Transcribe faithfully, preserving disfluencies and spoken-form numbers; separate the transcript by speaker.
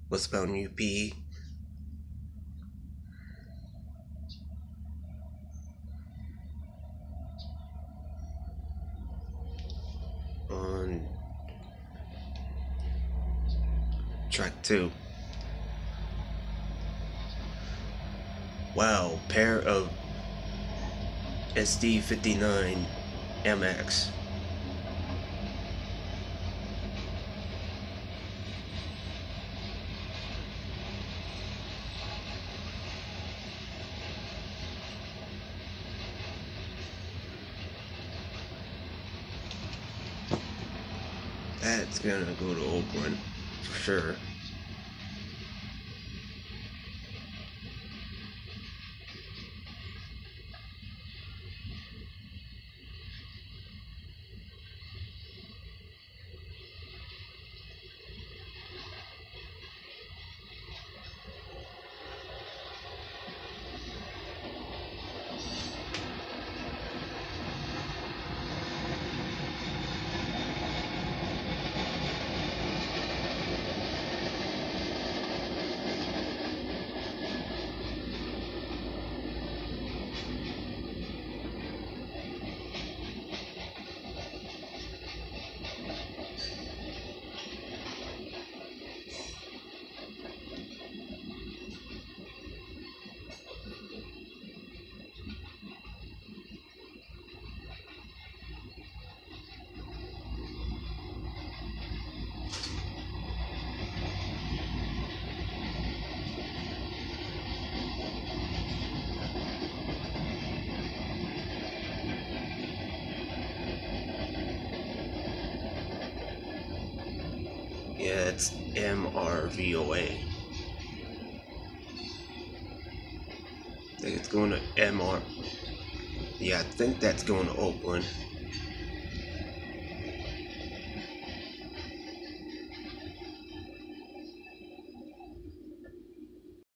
Speaker 1: Westbound U P. On track two. Wow, pair of S D fifty-nine M X. That's gonna go to Oakland for sure. Yeah, it's M R V O A. I think it's going to M R. Yeah, I think that's going to Oakland.